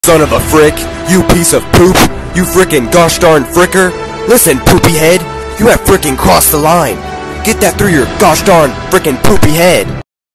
Son of a frick, you piece of poop, you frickin' gosh darn fricker. Listen, poopy head, you have frickin' crossed the line. Get that through your gosh darn frickin' poopy head.